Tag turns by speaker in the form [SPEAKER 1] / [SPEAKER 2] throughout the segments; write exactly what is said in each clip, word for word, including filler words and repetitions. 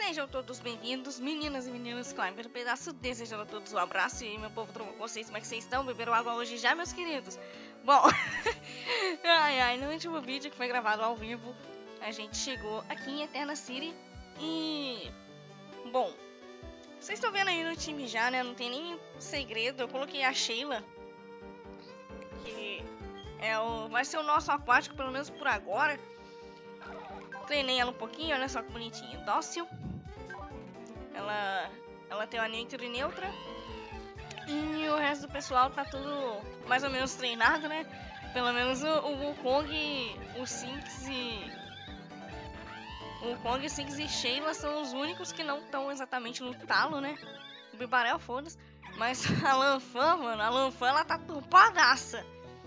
[SPEAKER 1] Sejam todos bem-vindos, meninas e meninos Climber, um pedaço desejando a todos um abraço. E aí, meu povo, com vocês, como é que vocês estão? Beberam água hoje já, meus queridos? Bom, ai ai, no último vídeo que foi gravado ao vivo, a gente chegou aqui em Eterna City e... Bom, vocês estão vendo aí no time já, né? Não tem nem segredo, eu coloquei a Sheila, que é o... vai ser o nosso aquático, pelo menos por agora. Treinei ela um pouquinho, olha só que bonitinha, dócil. Ela, ela tem uma neutra e neutra. E o resto do pessoal tá tudo mais ou menos treinado, né? Pelo menos o, o Wukong, o Sinks e... O Wukong, o Sinks e Sheila são os únicos que não estão exatamente no talo, né? O Bibarel, foda-se. Mas a Lanfan, mano, a Lanfan, ela tá turpadaça.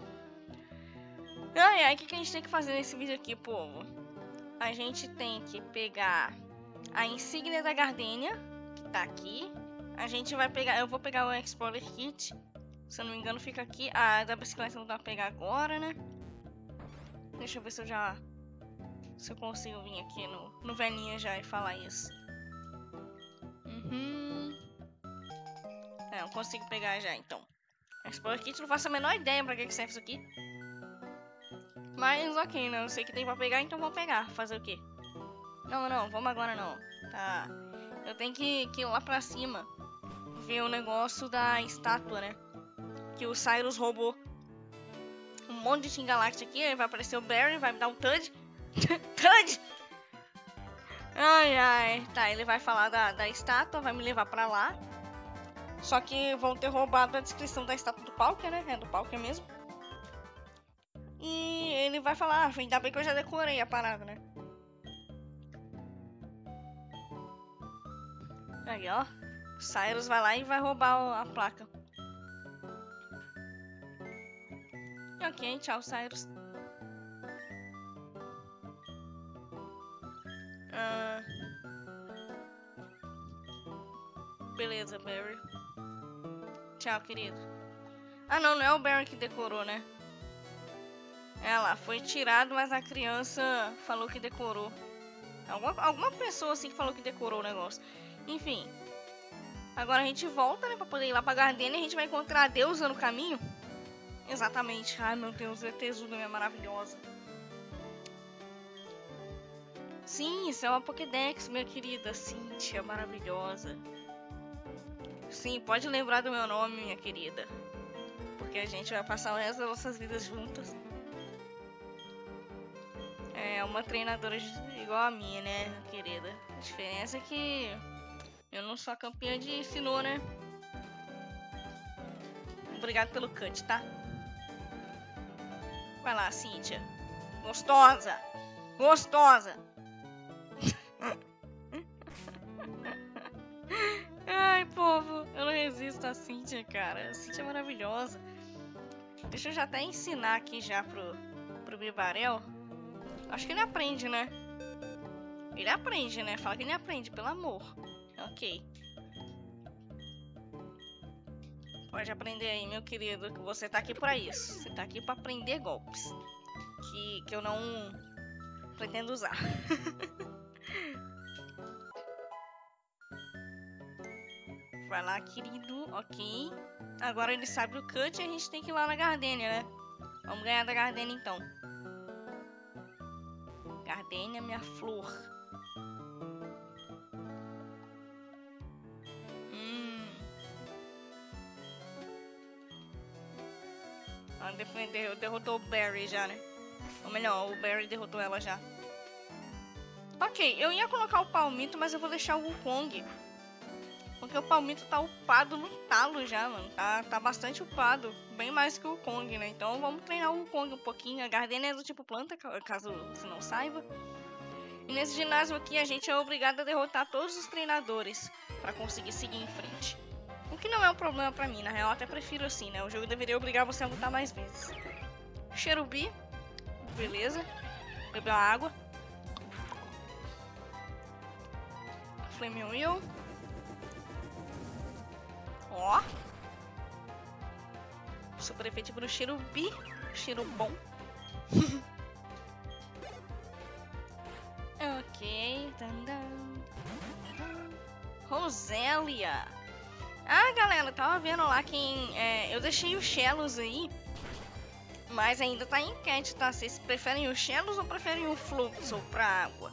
[SPEAKER 1] Ai, ai, o que, que a gente tem que fazer nesse vídeo aqui, povo? A gente tem que pegar a insígnia da Gardenia, que tá aqui. A gente vai pegar, eu vou pegar o Explorer Kit, se eu não me engano fica aqui. A da bicicleta não dá pra pegar agora, né? Deixa eu ver se eu já, se eu consigo vir aqui no, no velhinha já e falar isso. Uhum. É, eu consigo pegar já, então. Explorer Kit, não faço a menor ideia pra que serve isso aqui. Mas ok, né? Eu sei que tem pra pegar, então vou pegar. Fazer o quê? Não, não, vamos agora não. Tá. Eu tenho que, que ir lá pra cima ver o negócio da estátua, né? Que o Cyrus roubou um monte de Team Galactic aqui. Aí vai aparecer o Barry, vai me dar um Tud. Tud! Ai, ai. Tá, ele vai falar da, da estátua, vai me levar pra lá. Só que vão ter roubado a descrição da estátua do Palkia, né? É do Palkia mesmo. E ele vai falar, ah, ainda bem que eu já decorei a parada, né? Aí, ó. O Cyrus vai lá e vai roubar a placa. Ok, tchau, Cyrus. Ah, beleza, Barry. Tchau, querido. Ah, não, não é o Barry que decorou, né? Ela foi tirado, mas a criança falou que decorou. Alguma, alguma pessoa assim que falou que decorou o negócio. Enfim. Agora a gente volta, né? Pra poder ir lá pra Gardenia. A gente vai encontrar a deusa no caminho. Exatamente. Ai, meu Deus. A Tezuka é maravilhosa. Sim, isso é uma Pokédex, minha querida. Cynthia, maravilhosa. Sim, pode lembrar do meu nome, minha querida. Porque a gente vai passar o resto das nossas vidas juntas. É uma treinadora igual a minha, né, querida? A diferença é que eu não sou a campeã de Sinnoh, né? Obrigado pelo cut, tá? Vai lá, Cynthia. Gostosa! Gostosa! Ai, povo, eu não resisto a Cynthia, cara. A Cynthia é maravilhosa. Deixa eu já até ensinar aqui já pro, pro Bibarel. Acho que ele aprende, né? Ele aprende, né? Fala que ele aprende, pelo amor. Ok. Pode aprender aí, meu querido, que você tá aqui pra isso. Você tá aqui pra aprender golpes. Que, que eu não pretendo usar. Vai lá, querido. Ok. Agora ele sabe o cut e a gente tem que ir lá na Gardenia, né? Vamos ganhar da Gardenia, então. Gardenia, minha flor. Hum. Ela defendeu, derrotou o Barry já, né? Ou melhor, o Barry derrotou ela já. Ok, eu ia colocar o Palmito, mas eu vou deixar o Wukong. Porque o Palmito tá upado no talo já, mano. Tá, tá bastante upado. Bem mais que o Wukong, né? Então vamos treinar o Wukong um pouquinho. A Gardenia é do tipo planta, caso você não saiba. E nesse ginásio aqui a gente é obrigado a derrotar todos os treinadores para conseguir seguir em frente. O que não é um problema pra mim, na real eu até prefiro assim, né? O jogo deveria obrigar você a lutar mais vezes. Cherubi, beleza. Bebeu água. Flame Wheel. Ó. Super efetivo no Cherubi. Cheiro bom. Ok. Rosélia. Ah, galera, tava vendo lá quem... É, eu deixei o Shellos aí, mas ainda tá em enquete, tá? Vocês preferem o Shellos ou preferem o Floatzel pra água?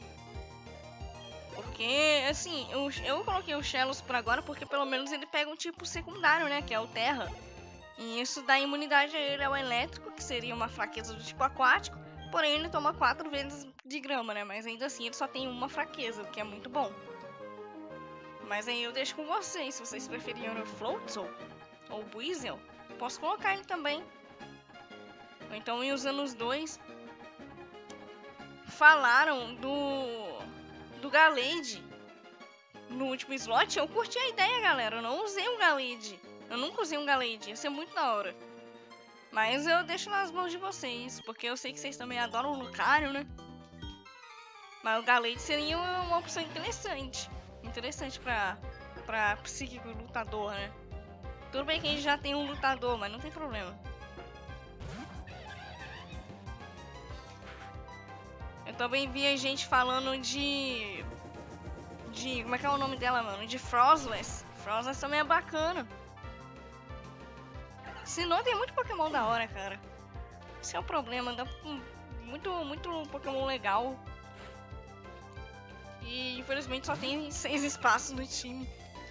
[SPEAKER 1] Porque, assim, eu, eu coloquei o Shellos pra agora porque pelo menos ele pega um tipo secundário, né? Que é o Terra. E isso dá imunidade a ele ao elétrico, que seria uma fraqueza do tipo aquático. Porém, ele toma quatro vezes de grama, né? Mas ainda assim ele só tem uma fraqueza, o que é muito bom. Mas aí eu deixo com vocês, se vocês preferiam o Floatzel ou o Buizel, posso colocar ele também. Ou então ir usando os dois. Falaram do... do Gallade no último slot, eu curti a ideia, galera. Eu não usei um Gallade. Eu nunca usei um Gallade, ia ser muito da hora. Mas eu deixo nas mãos de vocês, porque eu sei que vocês também adoram o Lucario, né? Mas o Gallade seria uma, uma opção interessante. Interessante pra, pra psíquico lutador, né? Tudo bem que a gente já tem um lutador, mas não tem problema. Eu também vi a gente falando de... De... Como é que é o nome dela, mano? De Frostless. Frostless também é bacana. Sinnoh tem muito Pokémon da hora, cara. Esse é o problema. Dá muito, muito Pokémon legal. E infelizmente só tem seis espaços no time.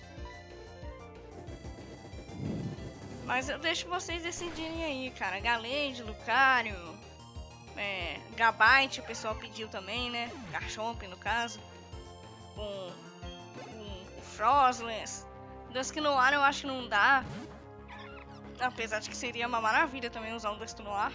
[SPEAKER 1] Mas eu deixo vocês decidirem aí, cara. Gallade, Lucario, é, Gabite, o pessoal pediu também, né? Garchomp, no caso. Com, com o Frostless. Dusknoir eu acho que não dá. Apesar de que seria uma maravilha também usar um Dusknoir.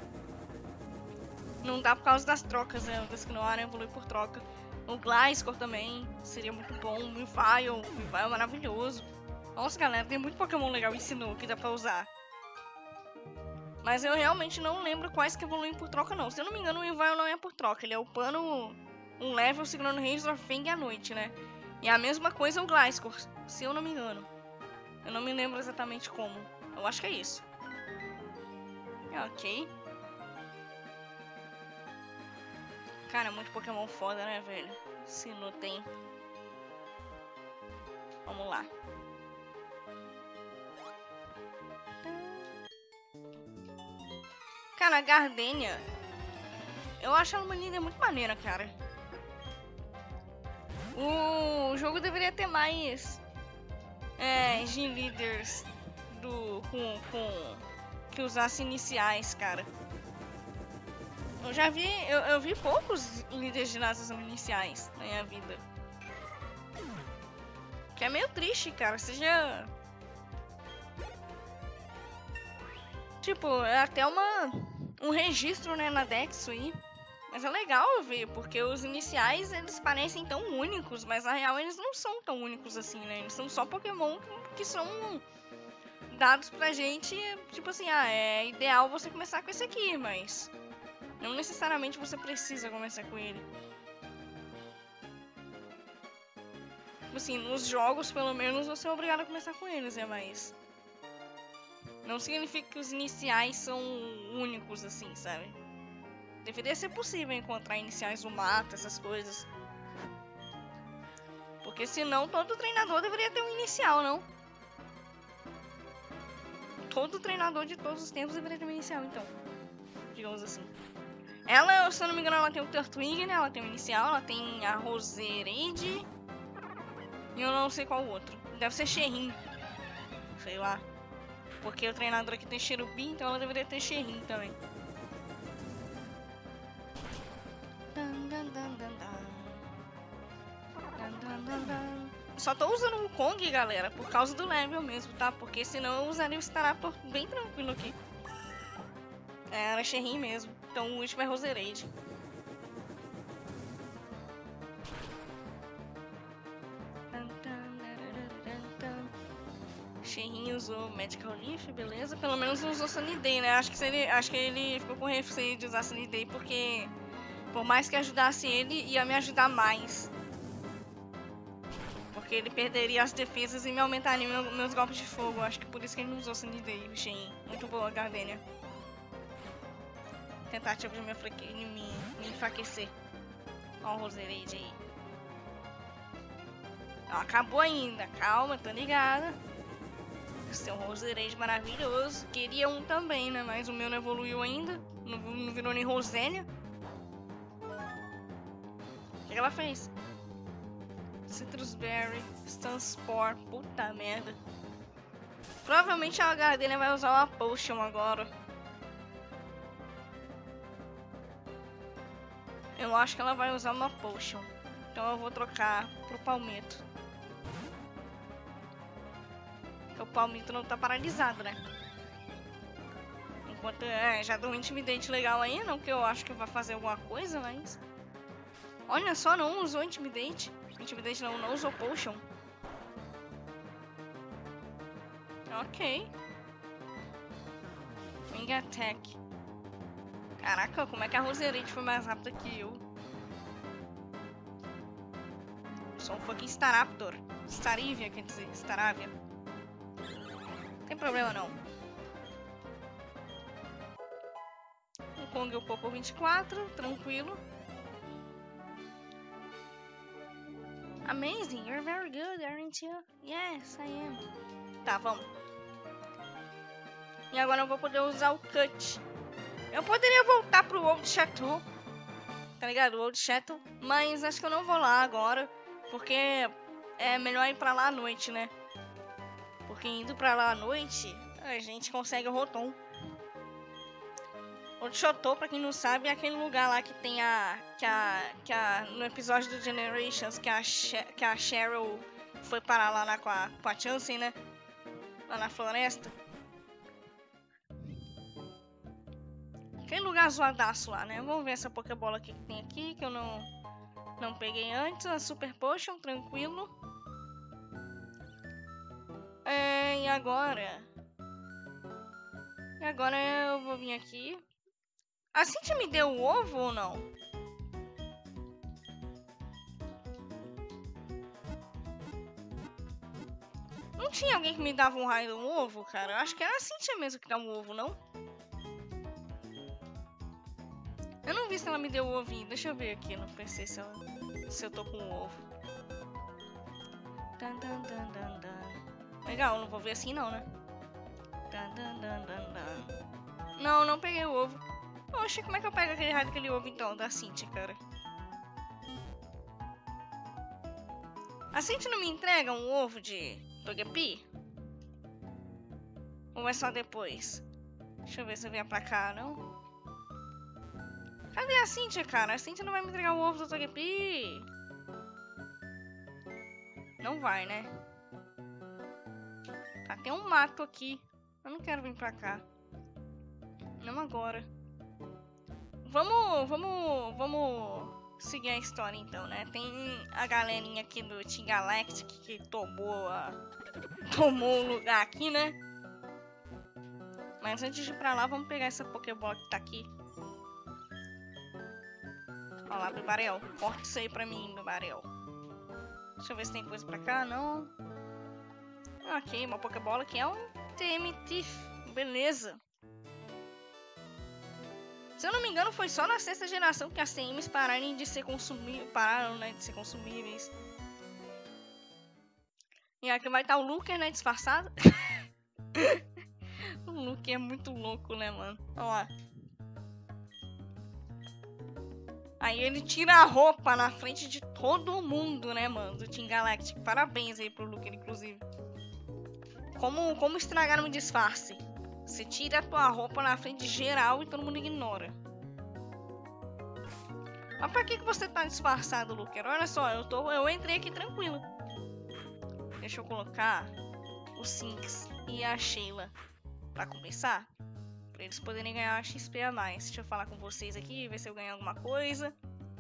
[SPEAKER 1] Não dá por causa das trocas, né? O Dusknoir evolui por troca. O Gliscor também seria muito bom. O Weavile, o Weavile é maravilhoso. Nossa, galera, tem muito Pokémon legal em Sinnoh que dá pra usar. Mas eu realmente não lembro quais que evoluem por troca, não. Se eu não me engano, o Weavile não é por troca. Ele é upando um level segurando Razor Fang à noite, né? E a mesma coisa o Gliscor, se eu não me engano. Eu não me lembro exatamente como. Eu acho que é isso. É, ok. Cara, muito Pokémon foda, né, velho? Sinnoh tem. Vamos lá. Cara, a Gardenia, eu acho ela uma linda muito maneira, cara. O jogo deveria ter mais é, Gym Leaders do, com, com, que usasse iniciais, cara. Eu já vi, eu, eu vi poucos líderes de ginásios iniciais na minha vida. Que é meio triste, cara. Seja... Tipo, é até uma, um registro, né, na Dex aí. Mas é legal ver, porque os iniciais, eles parecem tão únicos, mas na real eles não são tão únicos assim, né? Eles são só Pokémon que, que são dados pra gente, tipo assim, ah, é ideal você começar com esse aqui, mas não necessariamente você precisa começar com ele. Assim, nos jogos, pelo menos, você é obrigado a começar com eles, né? Mas não significa que os iniciais são únicos, assim, sabe? Deveria ser possível encontrar iniciais no mato, essas coisas. Porque senão todo treinador deveria ter um inicial, não? Todo treinador de todos os tempos deveria ter um inicial, então. Digamos assim. Ela, se eu não me engano, ela tem o Turtwig, né? Ela tem o inicial, ela tem a Roserade. E eu não sei qual o outro. Deve ser Cheirin. Sei lá. Porque o treinador aqui tem Cherubi, então ela deveria ter Cheirin também. Só tô usando o Kong, galera, por causa do level mesmo, tá? Porque senão eu usaria o Staraptor bem tranquilo aqui. É, era Cheirin mesmo. Então o último é Roserade. Cheirin usou Magical Leaf, beleza? Pelo menos não usou Sunny Day, né? Acho que, ele, acho que ele ficou com receio de usar Sunny Day porque... Por mais que ajudasse ele, ia me ajudar mais. Porque ele perderia as defesas e me aumentaria meu, meus golpes de fogo. Acho que por isso que ele não usou Sunny Day, o Cheirin. Muito boa, Gardenia. Tentativa de me, me, me enfraquecer. Ó o Roserade aí. Não acabou ainda. Calma, tô ligada. Esse é um Roserade maravilhoso. Queria um também, né? Mas o meu não evoluiu ainda. Não, não virou nem Rosélia. O que, que ela fez? Citrus Berry, Stanspore. Puta merda. Provavelmente a Gardenia vai usar uma Potion agora. Eu acho que ela vai usar uma Potion. Então eu vou trocar pro Palmito. Porque o Palmito não tá paralisado, né? Enquanto é, já deu um Intimidate legal aí, não que eu acho que vai fazer alguma coisa, mas... Olha só, não usou Intimidate. Intimidate não, não usou Potion. Ok. Wing Attack. Caraca, como é que a Roserade foi mais rápida que eu? Eu sou um fucking Staraptor. Starivia, quer dizer, Staravia. Não tem problema não. O Kong eu por vinte e quatro, tranquilo. Amazing, you're very good, aren't you? Yes, I am. Tá, vamos. E agora eu vou poder usar o Cut. Eu poderia voltar pro Old Chateau, tá ligado? O Old Chateau, mas acho que eu não vou lá agora, porque é melhor ir pra lá à noite, né? Porque indo pra lá à noite, a gente consegue o Rotom. Old Chateau, pra quem não sabe, é aquele lugar lá que tem a... Que a, que a no episódio do Generations, que a, que a Cheryl foi parar lá na, com, a, com a Chansey, né? Lá na floresta. Aquele lugar zoadaço lá, né? Vamos ver essa Pokébola aqui que tem aqui, que eu não, não peguei antes. A Super Potion, tranquilo. É, e agora? E agora eu vou vir aqui. A Cynthia me deu o ovo ou não? Não tinha alguém que me dava um raio do ovo, cara? Eu acho que era a Cynthia mesmo que dá um ovo, não? Eu não vi se ela me deu o ovinho. Deixa eu ver aqui no P C se, ela, se eu tô com o ovo. Dan, dan, dan, dan, dan. Legal, não vou ver assim não, né? Dan, dan, dan, dan, dan. Não, não peguei o ovo. Oxe, como é que eu pego aquele raio daquele ovo então, da Cynthia, cara? A Cynthia não me entrega um ovo de Togepi? Ou é só depois? Deixa eu ver se eu vier pra cá, não? Cadê a Cynthia, cara? A Cynthia não vai me entregar o ovo do Togepi. Não vai, né? Tá, tem um mato aqui. Eu não quero vir pra cá. Não agora. Vamos, vamos, vamos seguir a história então, né? Tem a galerinha aqui do Team Galactic que tomou a... tomou o lugar aqui, né? Mas antes de ir pra lá, vamos pegar essa Pokébola que tá aqui. Olha lá, Bibarel. Corta isso aí pra mim, Bibarel. Deixa eu ver se tem coisa pra cá, não. Ok, uma Pokébola que é um T M T. Beleza. Se eu não me engano, foi só na sexta geração que as T Ms pararam de ser consumíveis. Pararam, né, de ser consumíveis. E aqui vai estar o Luker, né, disfarçado. O Luker é muito louco, né, mano? Olha lá. Aí ele tira a roupa na frente de todo mundo, né, mano, do Team Galactic. Parabéns aí pro Luker, inclusive. Como, como estragaram o disfarce? Você tira a tua roupa na frente de geral e todo mundo ignora. Mas pra que, que você tá disfarçado, Luker? Olha só, eu, tô, eu entrei aqui tranquilo. Deixa eu colocar o Sinks e a Sheila pra começar. Pra eles poderem ganhar X P a mais. Deixa eu falar com vocês aqui, ver se eu ganho alguma coisa.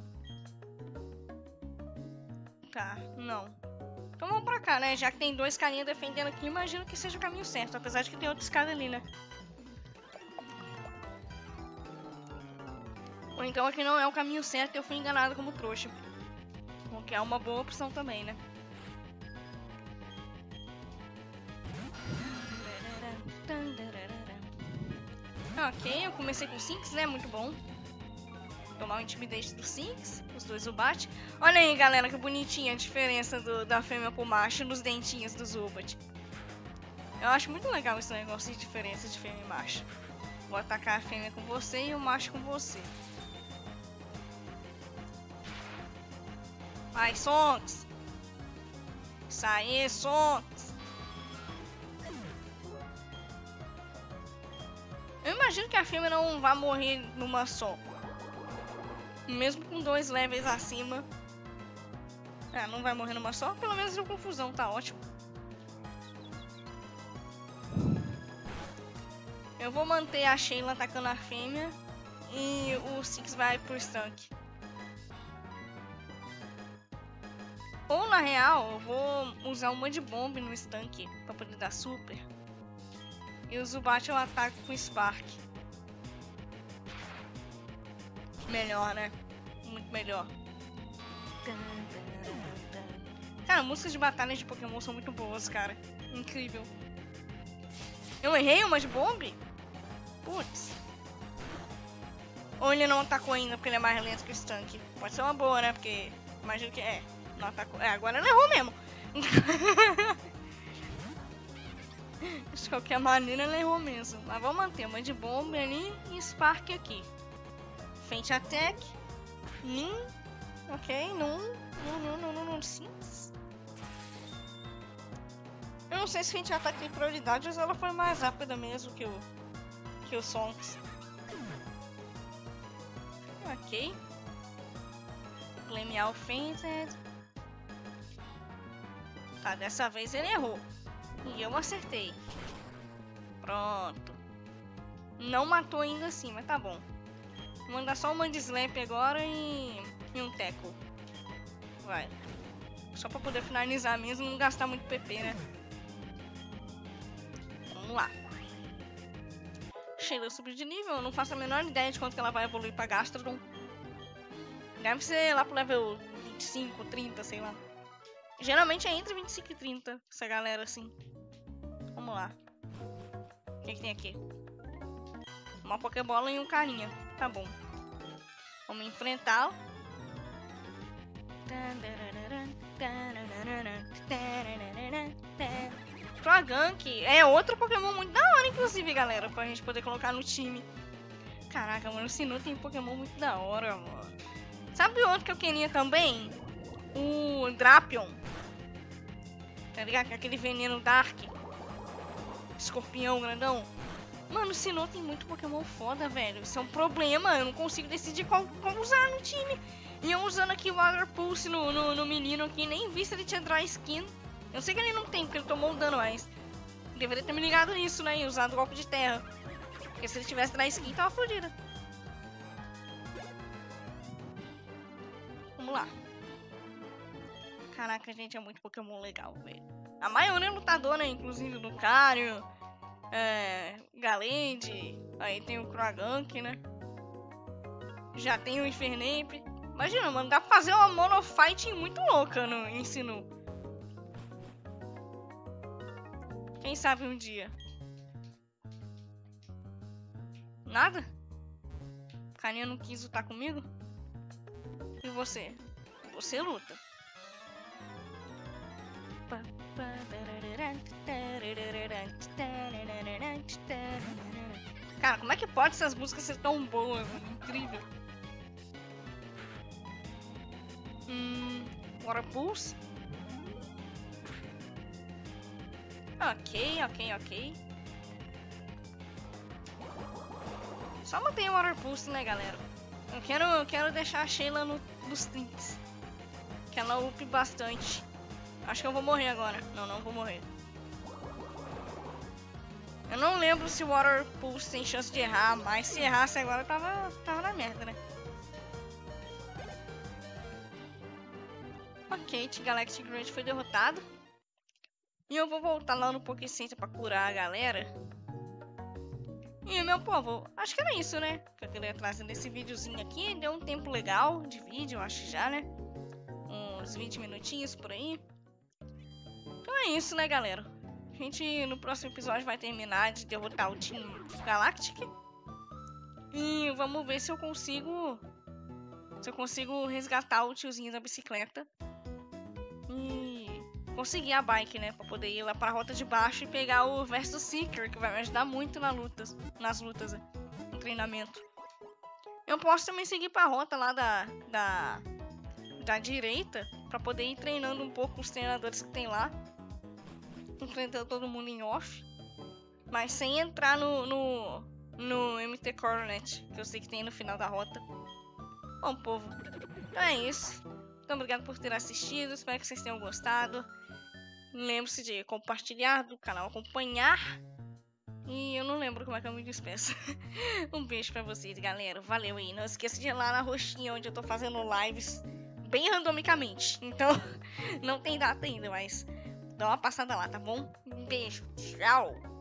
[SPEAKER 1] Tá, não. Então vamos pra cá, né? Já que tem dois carinhas defendendo aqui, imagino que seja o caminho certo. Apesar de que tem outra escada ali, né? Ou então aqui não é o caminho certo e eu fui enganado como trouxa. O que é uma boa opção também, né? Ok, eu comecei com Sinks, né? Muito bom. tomar o Intimidate do Sinks, os dois Zubat. Olha aí, galera, que bonitinha a diferença do, da fêmea pro macho nos dentinhos do Zubat. Eu acho muito legal esse negócio de diferença de fêmea e macho. Vou atacar a fêmea com você e o macho com você. Vai, Sonks! Isso aí, Sonks! Eu imagino que a fêmea não vai morrer numa só. Mesmo com dois levels acima. Ah, não vai morrer numa só. Pelo menos deu confusão, tá ótimo. Eu vou manter a Sheila atacando a fêmea. E o Six vai pro Stunk. Ou na real, eu vou usar uma de bomba no Stunk pra poder dar super. E o Zubat eu ataco com Spark. Melhor, né? Muito melhor. Cara, músicas de batalha de Pokémon são muito boas, cara. Incrível. Eu errei uma de bombe? Putz. Ou ele não atacou ainda porque ele é mais lento que o Stunk. Pode ser uma boa, né? Porque imagino que é. Não atacou. É, agora ele errou mesmo. De qualquer maneira ele errou mesmo. Mas vamos manter uma de bomba ali e Spark aqui. Feint Attack. Nin. Ok, num. Num, num, num, num, num, sim. Eu não sei se Feint Attack tem prioridade, mas ela foi mais rápida mesmo que o. Que o Sonks. Ok. Flamear o Fainted. Tá, dessa vez ele errou. E eu acertei. Pronto. Não matou ainda assim, mas tá bom. Vou mandar só uma de Slap agora e, e um Tackle. Vai. Só pra poder finalizar mesmo e não gastar muito P P, né? Vamos lá. Sheila subiu de nível. Eu não faço a menor ideia de quanto que ela vai evoluir pra Gastrodon. Deve ser lá pro level vinte e cinco, trinta, sei lá. Geralmente é entre vinte e cinco e trinta, essa galera assim. Vamos lá. O que, que tem aqui? Uma Pokébola e um carinha. Tá bom. Vamos enfrentá-lo. Croagunk é outro Pokémon muito da hora, inclusive, galera. Pra gente poder colocar no time. Caraca, mano, o Sinnoh tem Pokémon muito da hora, mano. Sabe outro que eu queria também? O Drapion. Tá ligado? Aquele veneno Dark. Escorpião grandão. Mano, o Sinnoh tem muito Pokémon foda, velho. Isso é um problema. Eu não consigo decidir qual, qual usar no time. E eu usando aqui o Water Pulse no, no, no menino aqui. Nem vi se ele tinha Dry Skin. Eu sei que ele não tem, porque ele tomou um dano, mas... deveria ter me ligado nisso, né? E usado o golpe de terra. Porque se ele tivesse Dry Skin, tava fodida. Vamos lá. Caraca, gente, é muito Pokémon legal, velho. A maioria é lutadora, inclusive do Lucario, é, Galade, aí tem o Croagunk, né? Já tem o Infernape. Imagina, mano, dá pra fazer uma monofight muito louca no Sinnoh. Quem sabe um dia. Nada? O carinha não quis lutar comigo? E você? Você luta. Cara, como é que pode essas músicas ser tão boas, mano? Incrível. Hum, Water Pulse. Ok, ok, ok. Só mantém o Water Pulse, né, galera? Eu quero, eu quero deixar a Sheila no, nos trinks. Que ela up bastante. Acho que eu vou morrer agora. Não, não vou morrer. Eu não lembro se o Water Pulse tem chance de errar, mas se errasse agora, eu tava, tava na merda, né? Ok, T-Galactic Great foi derrotado. E eu vou voltar lá no Pokécenter pra curar a galera. E, meu povo, acho que era isso, né? Que eu queria trazer nesse videozinho aqui. Deu um tempo legal de vídeo, eu acho já, né? Uns vinte minutinhos por aí. Então é isso, né, galera? A gente, no próximo episódio, vai terminar de derrotar o time Galactic. E vamos ver se eu consigo se eu consigo resgatar o tiozinho da bicicleta e conseguir a bike, né, pra poder ir lá pra rota de baixo e pegar o Versus Seeker, que vai me ajudar muito nas lutas, nas lutas, né, no treinamento. Eu posso também seguir pra rota lá da, da, da direita, pra poder ir treinando um pouco os treinadores que tem lá, enfrentando todo mundo em off, mas sem entrar no, no, no M T Coronet, que eu sei que tem no final da rota. Bom, povo, então é isso. Muito obrigado por ter assistido, espero que vocês tenham gostado. Lembre-se de compartilhar do canal, acompanhar. E eu não lembro como é que eu me despeço. Um beijo pra vocês, galera. Valeu aí. Não esqueça de ir lá na roxinha, onde eu tô fazendo lives bem randomicamente. Então, não tem data ainda, mas dá uma passada lá, tá bom? Um beijo. Tchau.